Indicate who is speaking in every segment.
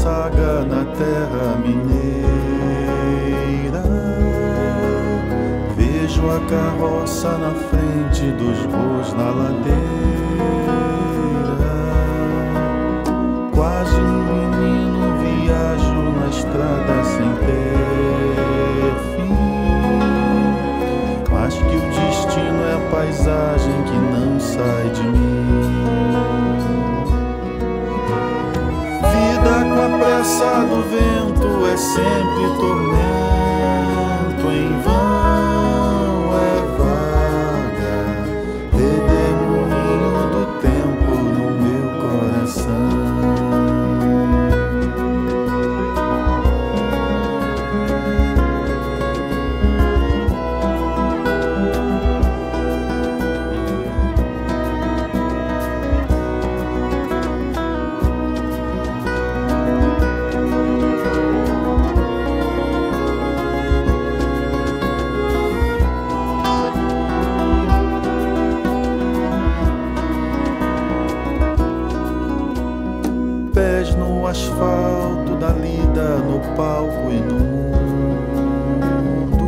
Speaker 1: saga na terra mineira. Vejo a carroça na frente dos bois na ladeira. Quase um menino viajo na estrada sem ter fim, mas que o destino é a paisagem que não sai de mim. Vida com a pressa do vento é sempre tormento, em vão é vaga, redemoinho do tempo no meu coração. Pés no asfalto da lida, no palco e no mundo.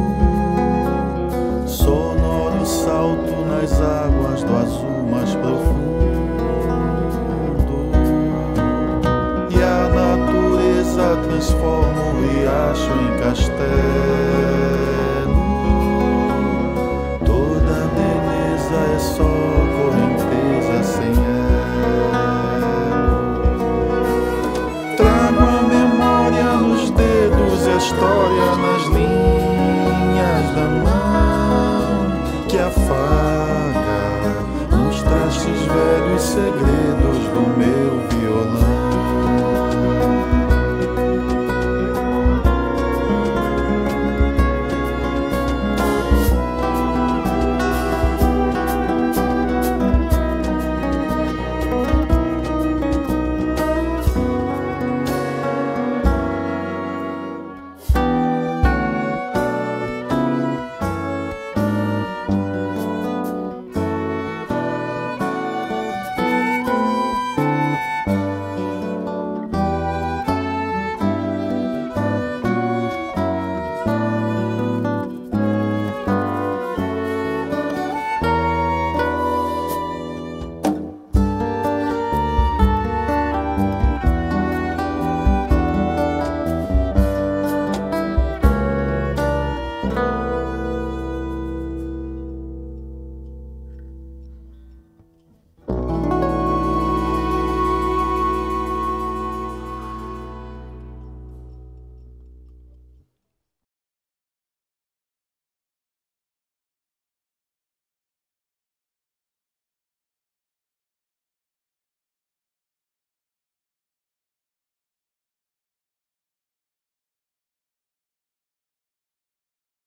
Speaker 1: Sonoro salto nas águas do azul mais profundo. E a natureza transforma o riacho em castelo. Toda beleza é só correnteza sem ela. Trago a memória nos dedos e a história nas linhas da mão que afaga nos trastes velhos segredos.